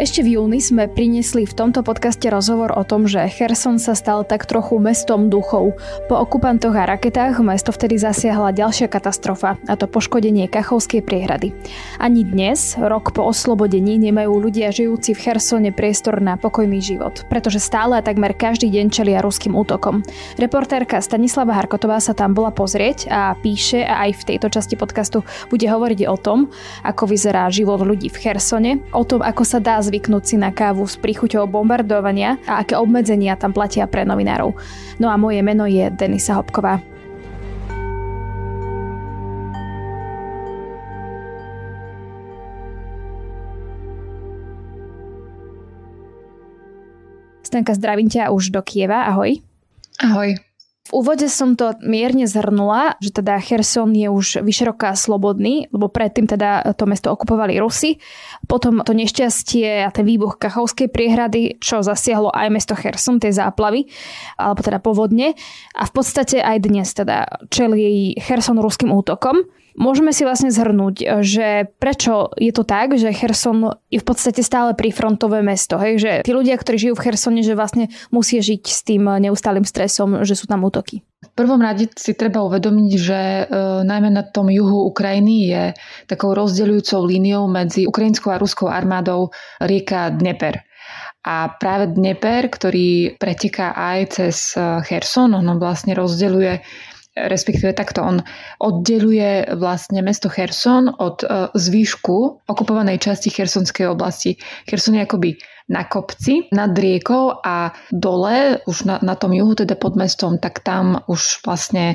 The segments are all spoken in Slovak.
Ešte v júni sme priniesli v tomto podcaste rozhovor o tom, že Cherson sa stal tak trochu mestom duchov. Po okupantoch a raketách mesto vtedy zasiahla ďalšia katastrofa, a to poškodenie Kachovskej priehrady. Ani dnes, rok po oslobodení, nemajú ľudia žijúci v Chersone priestor na pokojný život, pretože stále a takmer každý deň čelia ruským útokom. Reportérka Stanislava Harkotová sa tam bola pozrieť a píše, a aj v tejto časti podcastu bude hovoriť o tom, ako vyzerá život ľudí v Chersone, o tom, ako sa dá zvyknúť si na kávu s príchuťou bombardovania a aké obmedzenia tam platia pre novinárov. No a moje meno je Denisa Hopková. Stanka, zdravím ťa už do Kieva. Ahoj. Ahoj. V úvode som to mierne zhrnula, že teda Cherson je už vyše roka slobodný, lebo predtým teda to mesto okupovali Rusi. Potom to nešťastie a ten výbuch Kachovskej priehrady, čo zasiahlo aj mesto Cherson, tie záplavy, alebo teda povodne. A v podstate aj dnes teda čelí Cherson ruským útokom. Môžeme si vlastne zhrnúť, že prečo je to tak, že Cherson je v podstate stále prífrontové mesto. Hej? Že tí ľudia, ktorí žijú v Chersone, že vlastne musia žiť s tým neustálým stresom, že sú tam útoky. V prvom rade si treba uvedomiť, že najmä na tom juhu Ukrajiny je takou rozdeľujúcou líniou medzi ukrajinskou a ruskou armádou rieka Dnieper. A práve Dnieper, ktorý preteká aj cez Cherson, on vlastne rozdeľuje, respektíve takto, on oddeľuje vlastne mesto Cherson od zvýšku okupovanej časti Chersonskej oblasti. Cherson je akoby na kopci nad riekou a dole, už na tom juhu, teda pod mestom, tak tam už vlastne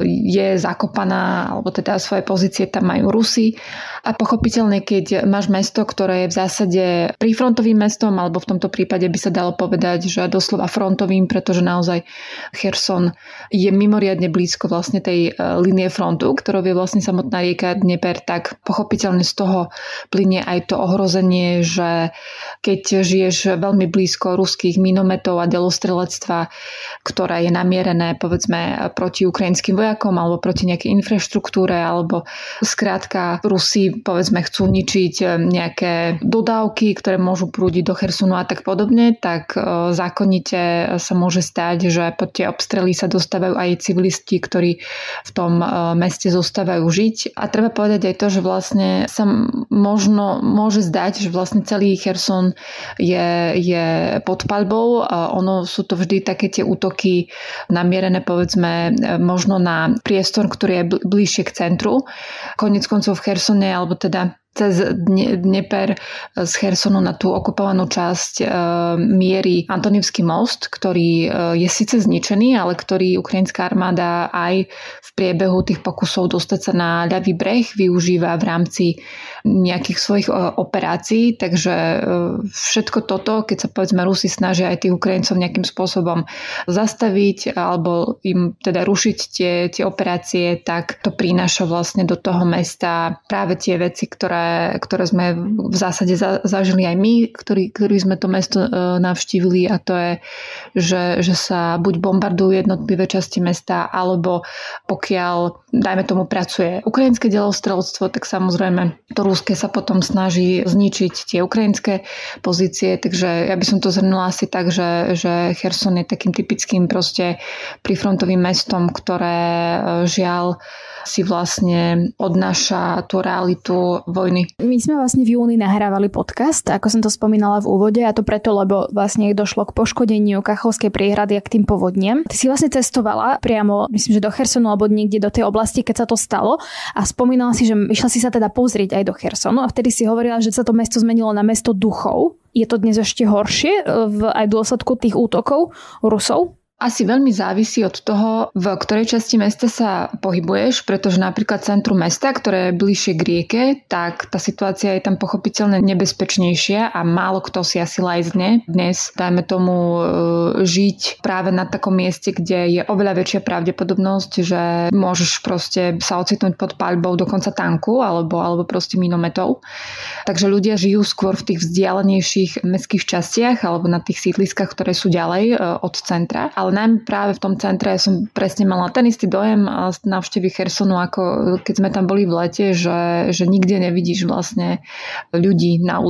je zakopaná, alebo teda svoje pozície tam majú Rusi. A pochopiteľne, keď máš mesto, ktoré je v zásade prífrontovým mestom, alebo v tomto prípade by sa dalo povedať, že doslova frontovým, pretože naozaj Cherson je mimoriadne blízko vlastne tej línie frontu, ktorou je vlastne samotná rieka Dnieper, tak pochopiteľne z toho plynie aj to ohrozenie, že keď žiješ veľmi blízko ruských minometov a delostrelectva, ktoré je namierené povedzme proti ukrajinským vojakom alebo proti nejakej infraštruktúre, alebo skrátka Rusi povedzme chcú ničiť nejaké dodávky, ktoré môžu prúdiť do Chersonu a tak podobne, tak zákonite sa môže stať, že pod tie obstrely sa dostávajú aj civilisti, ktorí v tom meste zostávajú žiť. A treba povedať aj to, že vlastne sa možno môže zdať, že vlastne celý Cherson je pod paľbou. Ono sú to vždy také tie útoky namierené povedzme možno na priestor, ktorý je bližšie k centru. Koniec koncov v Chersone, alebo teda cez Dnieper z Chersonu na tú okupovanú časť mierí Antonivský most, ktorý je síce zničený, ale ktorý ukrajinská armáda aj v priebehu tých pokusov dostať sa na ľavý breh využíva v rámci nejakých svojich operácií. Takže všetko toto, keď sa povedzme Rusi snažia aj tých Ukrajincov nejakým spôsobom zastaviť alebo im teda rušiť tie operácie, tak to prináša vlastne do toho mesta práve tie veci, ktoré sme v zásade zažili aj my, ktorí sme to mesto navštívili, a to je, že sa buď bombardujú jednotlivé časti mesta, alebo pokiaľ, dajme tomu, pracuje ukrajinské delostrelectvo, tak samozrejme to ruské sa potom snaží zničiť tie ukrajinské pozície. Takže ja by som to zhrnula asi tak, že Cherson je takým typickým proste prífrontovým mestom, ktoré žiaľ si vlastne odnáša tú realitu vojny. My sme vlastne v júni nahrávali podcast, ako som to spomínala v úvode, a to preto, lebo vlastne došlo k poškodeniu Kachovskej priehrady a k tým povodniam. Ty si vlastne cestovala priamo, myslím, že do Chersonu alebo niekde do tej oblasti, keď sa to stalo, a spomínala si, že išla si sa teda pozrieť aj do Chersonu, a vtedy si hovorila, že sa to mesto zmenilo na mesto duchov. Je to dnes ešte horšie aj v dôsledku tých útokov Rusov? Asi veľmi závisí od toho, v ktorej časti mesta sa pohybuješ, pretože napríklad centrum mesta, ktoré je bližšie k rieke, tak tá situácia je tam pochopiteľne nebezpečnejšia a málo kto si asi lajzne dnes, dajme tomu, žiť práve na takom mieste, kde je oveľa väčšia pravdepodobnosť, že môžeš proste sa ocitnúť pod paľbou dokonca tanku alebo proste minometov. Takže ľudia žijú skôr v tých vzdialenejších mestských častiach alebo na tých sídliskách, ktoré sú ďalej od centra. Ale najmä práve v tom centre som presne mala ten istý dojem z návštevy Chersonu, ako keď sme tam boli v lete, že nikde nevidíš vlastne ľudí na ulici.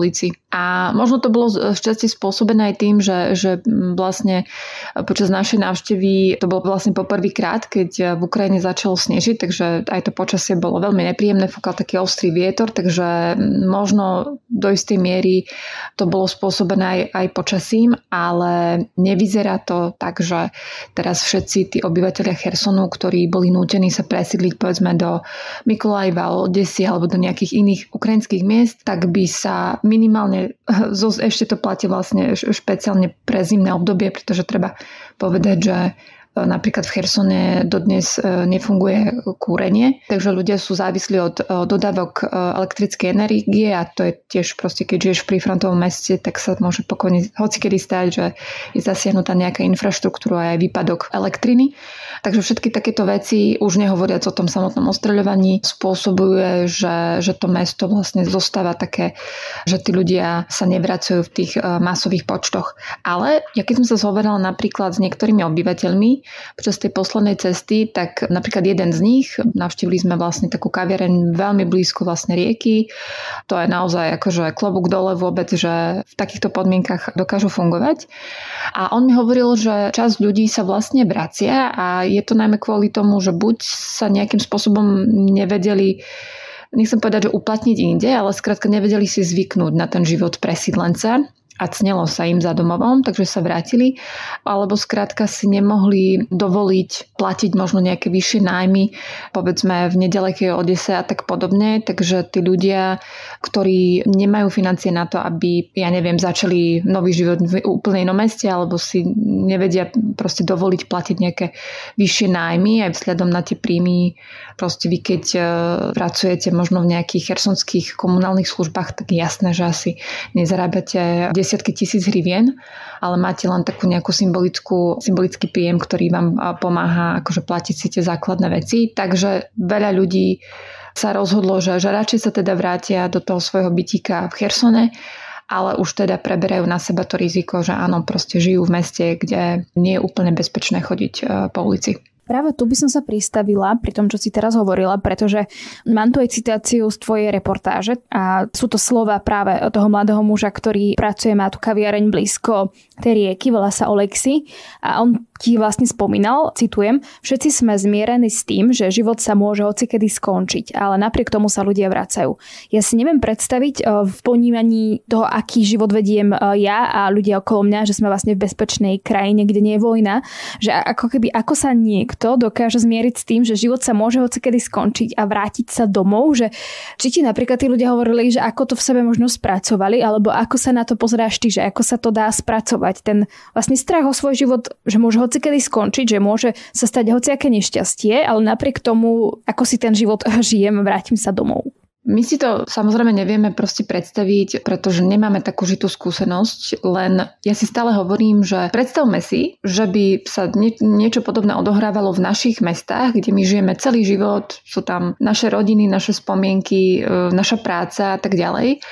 A možno to bolo šťastie spôsobené aj tým, že vlastne počas našej návštevy to bolo vlastne poprvýkrát, keď v Ukrajine začalo snežiť, takže aj to počasie bolo veľmi nepríjemné, fúkal taký ostrý vietor, takže možno do istej miery to bolo spôsobené aj počasím, ale nevyzerá to tak, že teraz všetci tí obyvateľia Chersonu, ktorí boli nútení sa presídliť povedzme do Mykolajeva, Odesy alebo do nejakých iných ukrajinských miest, tak by sa minimálne ešte to platí vlastne špeciálne pre zimné obdobie, pretože treba povedať, že napríklad v Chersone dodnes nefunguje kúrenie, takže ľudia sú závislí od dodávok elektrickej energie a to je tiež proste, keď žiješ v prífrontovom meste, tak sa môže pokojne hocikedy stať, že je zasiahnutá nejaká infraštruktúra a aj výpadok elektriny. Takže všetky takéto veci, už nehovoriac o tom samotnom ostreľovaní, spôsobuje, že to mesto vlastne zostáva také, že tí ľudia sa nevracajú v tých masových počtoch. Ale ja keď som sa zhovorila napríklad s niektorými obyvateľmi počas tej poslednej cesty, tak napríklad jeden z nich, navštívili sme vlastne takú kaviareň veľmi blízko vlastne rieky. To je naozaj akože klobúk dole vôbec, že v takýchto podmienkach dokážu fungovať. A on mi hovoril, že časť ľudí sa vlastne vracia a je to najmä kvôli tomu, že buď sa nejakým spôsobom nevedeli, nechcem povedať, že uplatniť inde, ale skrátka nevedeli si zvyknúť na ten život presídlenca a cnelo sa im za domovom, takže sa vrátili, alebo skrátka si nemohli dovoliť platiť možno nejaké vyššie nájmy, povedzme v nedalekej Odese a tak podobne, takže tí ľudia, ktorí nemajú financie na to, aby, ja neviem, začali nový život v úplne inom meste, alebo si nevedia proste dovoliť platiť nejaké vyššie nájmy, aj vzhľadom na tie príjmy, proste vy keď pracujete možno v nejakých chersonských komunálnych službách, tak je jasné, že asi nezarábate desiatky tisíc hrivien, ale máte len takú nejakú symbolický príjem, ktorý vám pomáha akože platiť si tie základné veci. Takže veľa ľudí sa rozhodlo, že radšej sa teda vrátia do toho svojho bytíka v Chersone, ale už teda preberajú na seba to riziko, že áno, proste žijú v meste, kde nie je úplne bezpečné chodiť po ulici. Práve tu by som sa pristavila pri tom, čo si teraz hovorila, pretože mám tu aj citáciu z tvojej reportáže a sú to slova práve toho mladého muža, ktorý pracuje, má tu kaviareň blízko tej rieky, volá sa Oleksi a on ti vlastne spomínal, citujem, všetci sme zmierení s tým, že život sa môže hocikedy skončiť, ale napriek tomu sa ľudia vracajú. Ja si neviem predstaviť v ponímaní toho, aký život vediem ja a ľudia okolo mňa, že sme vlastne v bezpečnej krajine, kde nie je vojna, že ako sa niekto dokáže zmieriť s tým, že život sa môže hocikedy skončiť a vrátiť sa domov, že či ti napríklad tí ľudia hovorili, že ako to v sebe možno spracovali, alebo ako sa na to pozeráš ty, že ako sa to dá spracovať, ten vlastne strach o svoj život, že môže hocikedy skončiť, že môže sa stať hociaké nešťastie, ale napriek tomu, ako si ten život žijem, vrátim sa domov. My si to samozrejme nevieme proste predstaviť, pretože nemáme takú žitú skúsenosť, len ja si stále hovorím, že predstavme si, že by sa niečo podobné odohrávalo v našich mestách, kde my žijeme celý život, sú tam naše rodiny, naše spomienky, naša práca a tak ďalej.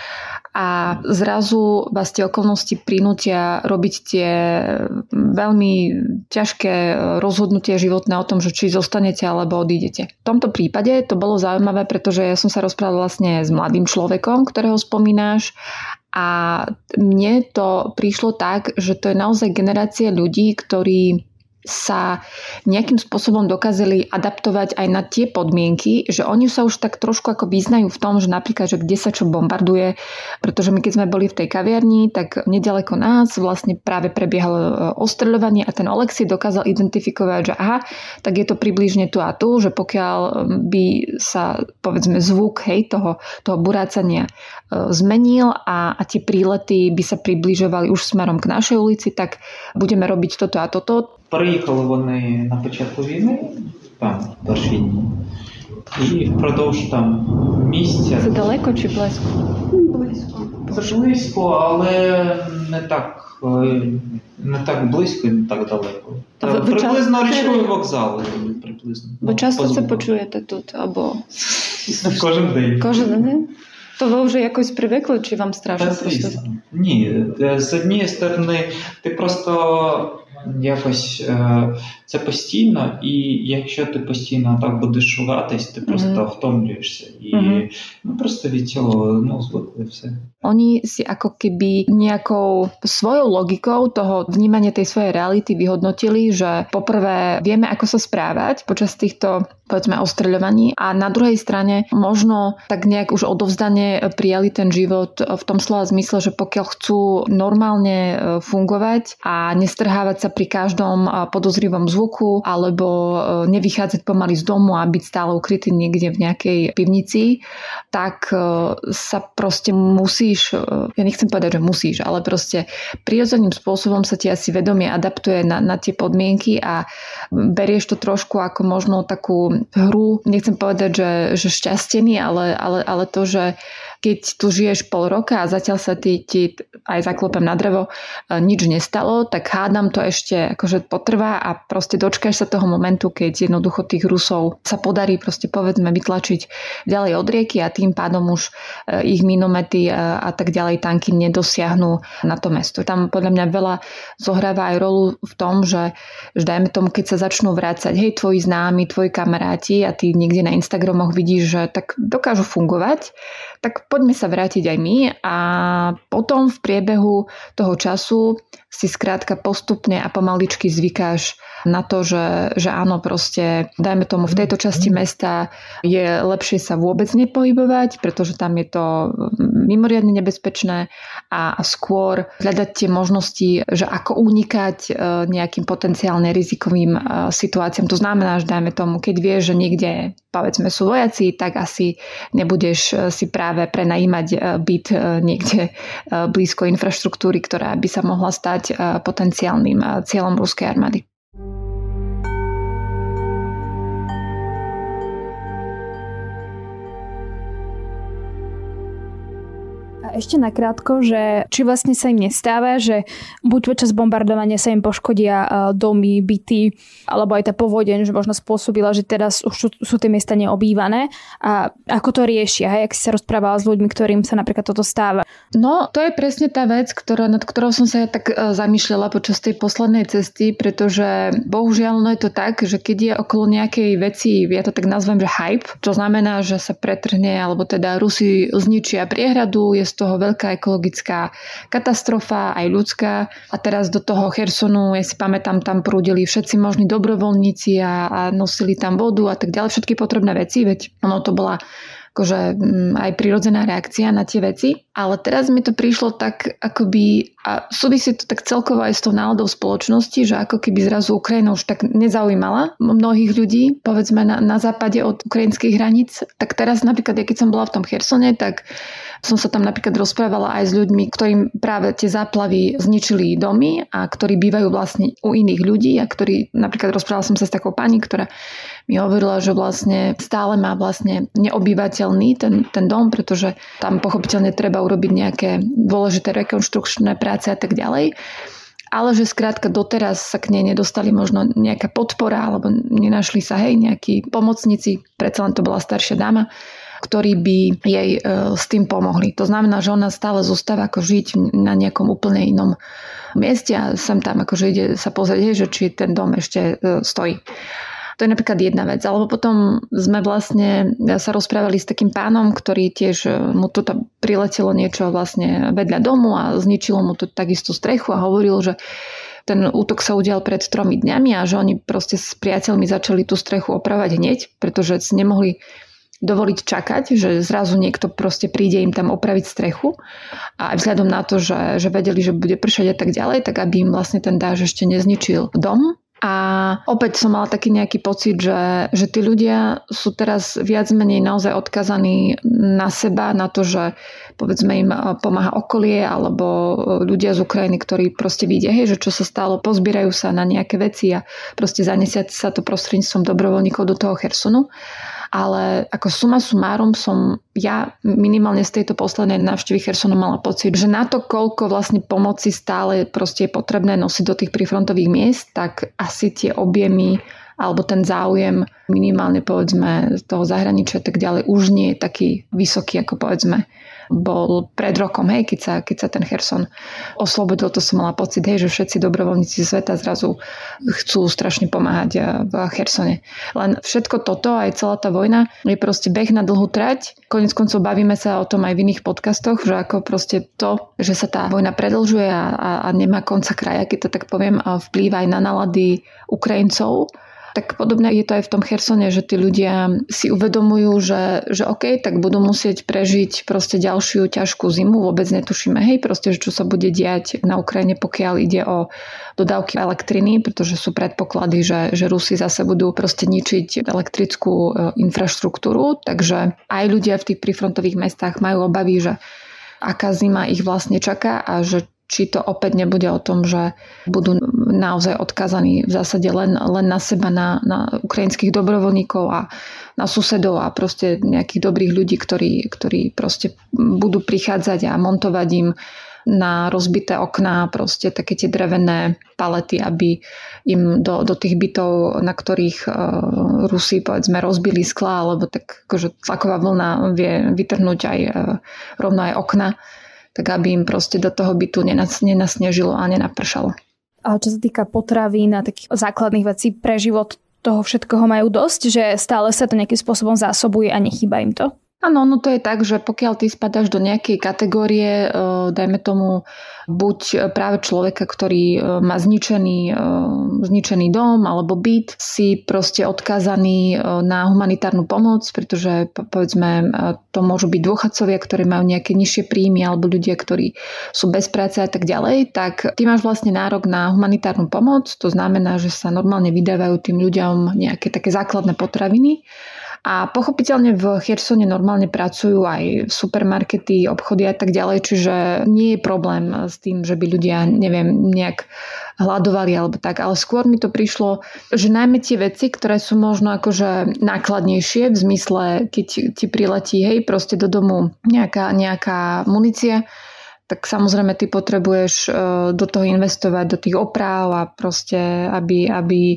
A zrazu vás tie okolnosti prinútia robiť tie veľmi ťažké rozhodnutie životné o tom, že či zostanete alebo odídete. V tomto prípade to bolo zaujímavé, pretože ja som sa rozprávala vlastne s mladým človekom, ktorého spomínáš, a mne to prišlo tak, že to je naozaj generácia ľudí, ktorí sa nejakým spôsobom dokázali adaptovať aj na tie podmienky, že oni sa už tak trošku ako vyznajú v tom, že napríklad, že kde sa čo bombarduje, pretože my keď sme boli v tej kaviarni, tak nedaleko nás vlastne práve prebiehalo ostreľovanie a ten Oleksi dokázal identifikovať, že aha, tak je to približne tu a tu, že pokiaľ by sa povedzme zvuk toho burácania zmenil a tie prílety by sa približovali už smerom k našej ulici, tak budeme robiť toto a toto. Приїхали вони на початку війни, там перші дні, і впродовж там місяця. Це далеко чи близько? Близько. Це близько, але не так близько і не так далеко. Приблизно річковий вокзал. Ви часто це почуєте тут? Або кожен день. Кожен день? То ви вже якось привикли, чи вам страшно? Ні, з однієї сторони, ти просто якось це постійно, і якщо ти постійно так будеш шугатись, ти просто втомлюєшся. І просто від цього звикли все. Oni si ako keby nejakou svojou logikou toho vnímania tej svojej reality vyhodnotili, že poprvé vieme, ako sa správať počas týchto, povedzme, ostreľovaní a na druhej strane možno tak nejak už odovzdane prijali ten život v tom slova zmysle, že pokiaľ chcú normálne fungovať a nestrhávať sa pri každom podozrivom zvuku alebo nevychádzať pomaly z domu a byť stále ukrytý niekde v nejakej pivnici, tak sa proste musíš, ja nechcem povedať, že musíš, ale proste prirodzeným spôsobom sa ti asi vedomie adaptuje na tie podmienky a berieš to trošku ako možno takú hru, nechcem povedať, že šťastený, ale to, že keď tu žiješ pol roka a zatiaľ sa ti aj zaklopem na drevo, nič nestalo, tak hádam to ešte akože potrvá a proste dočkáš sa toho momentu, keď jednoducho tých Rusov sa podarí proste povedzme vytlačiť ďalej od rieky a tým pádom už ich minomety a tak ďalej tanky nedosiahnu na to mesto. Tam podľa mňa veľa zohráva aj rolu v tom, že dajme tomu, keď sa začnú vrácať, hej, tvoji známi, tvoji kamaráti a ty niekde na Instagramoch vidíš, že tak dokážu fungovať, tak poďme sa vrátiť aj my a potom v priebehu toho času si skrátka postupne a pomaličky zvykáš na to, že áno, proste dajme tomu v tejto časti mesta je lepšie sa vôbec nepohybovať, pretože tam je to mimoriadne nebezpečné a skôr hľadať tie možnosti, že ako unikať nejakým potenciálne rizikovým situáciám. To znamená, že dajme tomu, keď vieš, že niekde povedzme sú vojaci, tak asi nebudeš si práve prenajímať byt niekde blízko infraštruktúry, ktorá by sa mohla stať potenciálnym cieľom ruskej armády. Ešte nakrátko, že či vlastne sa im nestáva, že buď počas bombardovania sa im poškodia domy, byty, alebo aj tá povodeň, že možno spôsobila, že teraz už sú tie miesta neobývané a ako to riešia, hej, ak si sa rozprávala s ľuďmi, ktorým sa napríklad toto stáva. No, to je presne tá vec, nad ktorou som sa ja tak zamýšľala počas tej poslednej cesty, pretože bohužiaľ je to tak, že keď je okolo nejakej veci, ja to tak nazvem, že hype, čo znamená, že sa pretrhne, alebo teda Rusi zničia priehradu, je z toho veľká ekologická katastrofa, aj ľudská. A teraz do toho Chersonu, ja si pamätám, tam prúdili všetci možní dobrovoľníci a nosili tam vodu a tak ďalej, všetky potrebné veci, veď ono to bola akože aj prirodzená reakcia na tie veci. Ale teraz mi to prišlo tak akoby, a súvisí to tak celkovo aj s tou náladou spoločnosti, že ako keby zrazu Ukrajina už tak nezaujímala mnohých ľudí, povedzme na západe od ukrajinských hraníc. Tak teraz napríklad, keď som bola v tom Chersone, tak som sa tam napríklad rozprávala aj s ľuďmi, ktorým práve tie záplavy zničili domy a ktorí bývajú vlastne u iných ľudí a ktorí, napríklad rozprávala som sa s takou pani, ktorá mi hovorila, že vlastne stále má vlastne neobývateľný ten dom, pretože tam pochopiteľne treba urobiť nejaké dôležité rekonštrukčné práce a tak ďalej. Ale že skrátka doteraz sa k nej nedostali možno nejaká podpora alebo nenašli sa nejakí pomocníci, predsa len to bola staršia dáma, ktorí by jej s tým pomohli. To znamená, že ona stále zostáva ako žiť na nejakom úplne inom mieste a sem tam akože ide sa pozrieť, že či ten dom ešte stojí. To je napríklad jedna vec. Alebo potom sme vlastne sa rozprávali s takým pánom, ktorý tiež mu tu priletelo niečo vlastne vedľa domu a zničilo mu tu takisto strechu a hovoril, že ten útok sa udial pred 3 dňami a že oni proste s priateľmi začali tú strechu opravať hneď, pretože si nemohli dovoliť čakať, že zrazu niekto proste príde im tam opraviť strechu a aj vzhľadom na to, že vedeli, že bude pršať a tak ďalej, tak aby im vlastne ten dáž ešte nezničil dom. A opäť som mala taký nejaký pocit, že tí ľudia sú teraz viac menej naozaj odkazaní na seba, na to, že povedzme im pomáha okolie alebo ľudia z Ukrajiny, ktorí proste vidia, že čo sa stalo, pozbierajú sa na nejaké veci a proste zanesia sa to prostredníctvom dobrovoľníkov do toho Chersonu. Ale ako suma sumárum som ja minimálne z tejto poslednej návštevy Chersonu mala pocit, že na to, koľko vlastne pomoci stále proste je potrebné nosiť do tých prífrontových miest, tak asi tie objemy alebo ten záujem minimálne povedzme z toho zahraničia tak ďalej už nie je taký vysoký, ako povedzme bol pred rokom, hej, keď sa ten Cherson oslobodil, to som mala pocit, hej, že všetci dobrovoľníci sveta zrazu chcú strašne pomáhať v Chersone. Len všetko toto, aj celá tá vojna je proste beh na dlhú trať. Koniec koncov bavíme sa o tom aj v iných podcastoch, že ako proste to, že sa tá vojna predĺžuje a nemá konca kraja, keď to tak poviem, a vplýva aj na nálady Ukrajincov. Tak podobne je to aj v tom Chersone, že tí ľudia si uvedomujú, že OK, tak budú musieť prežiť proste ďalšiu ťažkú zimu. Vôbec netušíme, hej, proste, čo sa bude diať na Ukrajine, pokiaľ ide o dodávky elektriny, pretože sú predpoklady, že Rusi zase budú proste ničiť elektrickú infraštruktúru. Takže aj ľudia v tých prifrontových mestách majú obavy, že aká zima ich vlastne čaká a že či to opäť nebude o tom, že budú naozaj odkázaní v zásade len na seba, na ukrajinských dobrovoľníkov a na susedov a proste nejakých dobrých ľudí, ktorí proste budú prichádzať a montovať im na rozbité okná proste také tie drevené palety, aby im do tých bytov, na ktorých Rusi povedzme rozbili skla, alebo tak akože tlaková vlna vie vytrhnúť aj rovno aj okna, tak aby im proste do toho bytu nenasnežilo a nenapršalo. Ale čo sa týka potravín a takých základných vecí pre život, toho všetkoho majú dosť, že stále sa to nejakým spôsobom zásobuje a nechýba im to? Áno, no to je tak, že pokiaľ ty spadáš do nejakej kategórie, dajme tomu buď práve človeka, ktorý má zničený dom alebo byt, si proste odkázaný na humanitárnu pomoc, pretože povedzme to môžu byť dôchodcovia, ktorí majú nejaké nižšie príjmy alebo ľudia, ktorí sú bez práce a tak ďalej, tak ty máš vlastne nárok na humanitárnu pomoc, to znamená, že sa normálne vydávajú tým ľuďom nejaké také základné potraviny. A pochopiteľne v Chersone normálne pracujú aj supermarkety, obchody a tak ďalej, čiže nie je problém s tým, že by ľudia, neviem, nejak hladovali alebo tak, ale skôr mi to prišlo, že najmä tie veci, ktoré sú možno akože nákladnejšie, v zmysle, keď ti priletí, hej, proste do domu nejaká munícia, tak samozrejme ty potrebuješ do toho investovať, do tých opráv a proste, aby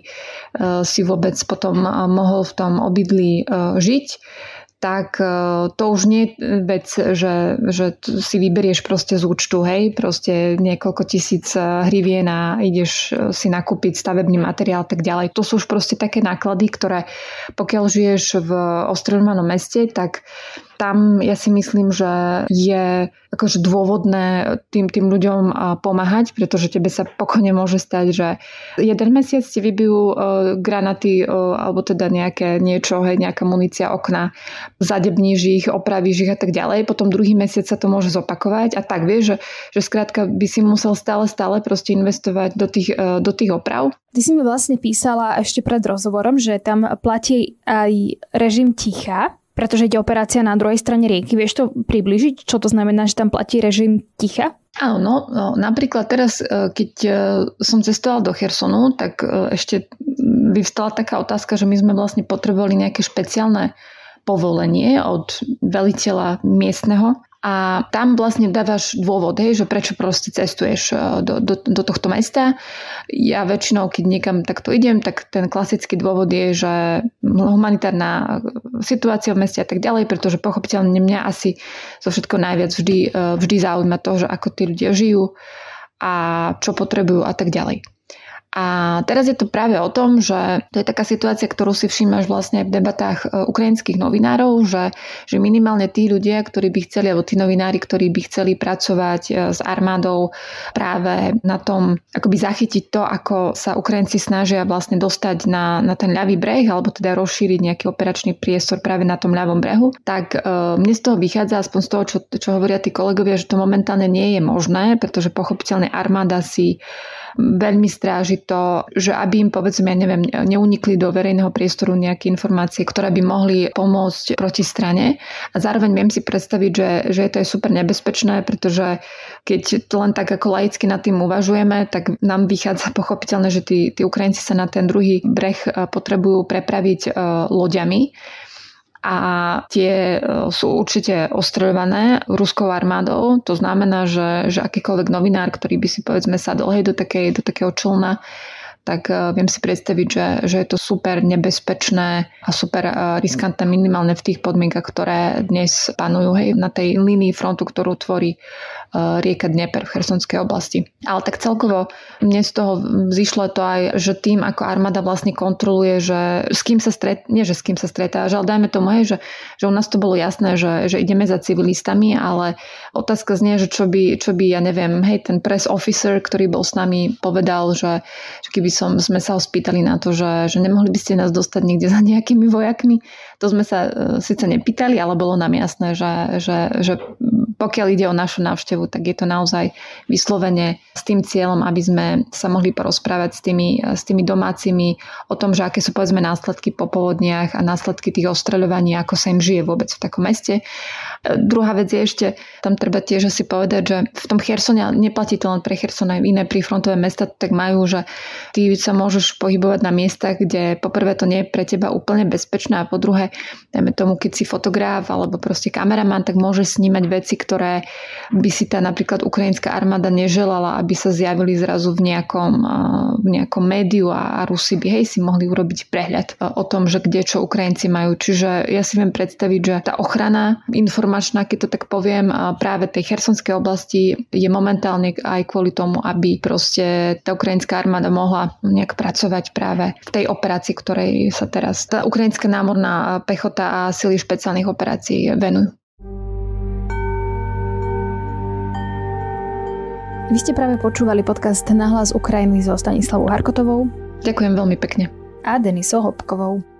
si vôbec potom mohol v tom obydlí žiť, tak to už nie je vec, že si vyberieš proste z účtu, hej, proste niekoľko tisíc hrivien a ideš si nakúpiť stavebný materiál a tak ďalej. To sú už proste také náklady, ktoré pokiaľ žiješ v ostreľovanom meste, tak tam ja si myslím, že je akože dôvodné tým ľuďom pomáhať, pretože tebe sa pokojne môže stať, že jeden mesiac ti vybijú granaty alebo teda niečo, hej, nejaká munícia, okna, zadebníš ich, opravíš ich a tak ďalej. Potom druhý mesiac sa to môže zopakovať a tak vieš, že skrátka by si musel stále proste investovať do tých oprav. Ty si mi vlastne písala ešte pred rozhovorom, že tam platí aj režim ticha, pretože ide operácia na druhej strane rieky. Vieš to približiť? Čo to znamená, že tam platí režim ticha? Áno, napríklad teraz, keď som cestovala do Chersonu, tak ešte vyvstala taká otázka, že my sme vlastne potrebovali nejaké špeciálne povolenie od veliteľa miestneho. A tam vlastne dávaš dôvod, hej, že prečo proste cestuješ do tohto mesta. Ja väčšinou, keď niekam takto idem, tak ten klasický dôvod je, že humanitárna situácia v meste a tak ďalej, pretože pochopiteľne mňa asi zo všetko najviac vždy zaujíma to, že ako tí ľudia žijú a čo potrebujú a tak ďalej. A teraz je to práve o tom, že to je taká situácia, ktorú si všímaš vlastne v debatách ukrajinských novinárov, že minimálne tí ľudia, ktorí by chceli, alebo tí novinári, ktorí by chceli pracovať s armádou práve na tom, akoby zachytiť to, ako sa Ukrajinci snažia vlastne dostať na ten ľavý breh, alebo teda rozšíriť nejaký operačný priestor práve na tom ľavom brehu, tak mne z toho vychádza, aspoň z toho, čo hovoria tí kolegovia, že to momentálne nie je možné, pretože pochopiteľne armáda si veľmi stráži to, že aby im, povedzme, ja neviem, neunikli do verejného priestoru nejaké informácie, ktoré by mohli pomôcť proti strane. A zároveň viem si predstaviť, že to je super nebezpečné, pretože keď to len tak ako laicky nad tým uvažujeme, tak nám vychádza pochopiteľné, že tí Ukrajinci sa na ten druhý breh potrebujú prepraviť loďami. A tie sú určite ostreľované ruskou armádou. To znamená, že akýkoľvek novinár, ktorý by si povedzme sadol do takého člna, tak viem si predstaviť, že je to super nebezpečné a super riskantné minimálne v tých podmienkach, ktoré dnes panujú na tej línii frontu, ktorú tvorí rieka Dnieper v Chersonskej oblasti. Ale tak celkovo mne z toho zišlo to aj, že tým, ako armáda vlastne kontroluje, že s kým sa stretá, že ale dajme tomu, že u nás to bolo jasné, že ideme za civilistami, ale otázka znie, že čo by ja neviem, ten press officer, ktorý bol s nami, povedal, že keby sme sa ho spýtali na to, že nemohli by ste nás dostať niekde za nejakými vojakmi, to sme sa síce nepýtali, ale bolo nám jasné, že pokiaľ ide o našu návštevu, tak je to naozaj vyslovene s tým cieľom, aby sme sa mohli porozprávať s tými domácimi o tom, že aké sú povedzme následky po povodniach a následky tých ostreľovaní, ako sa im žije vôbec v takom meste. Druhá vec je ešte, tam treba tiež asi povedať, že v tom Chersone, neplatí to len pre Cherson, aj iné prífrontové mesta, tak majú, že ty sa môžeš pohybovať na miestach, kde poprvé to nie je pre teba úplne bezpečné a po druhé, dajme tomu, keď si fotograf alebo proste kameraman, tak môžeš snímať veci, ktoré by si tá napríklad ukrajinská armáda neželala, aby sa zjavili zrazu v nejakom médiu a Rusi by si mohli urobiť prehľad o tom, že kde čo Ukrajinci majú. Čiže ja si viem predstaviť, že tá ochrana informačná, keď to tak poviem, práve tej chersonskej oblasti je momentálne aj kvôli tomu, aby proste tá ukrajinská armáda mohla nejak pracovať práve v tej operácii, ktorej sa teraz tá ukrajinská námorná pechota a sily špeciálnych operácií venujú. Vy ste práve počúvali podcast Nahlas Ukrajiny so Stanislavou Harkotovou. Ďakujem veľmi pekne. A Denisou Hopkovou.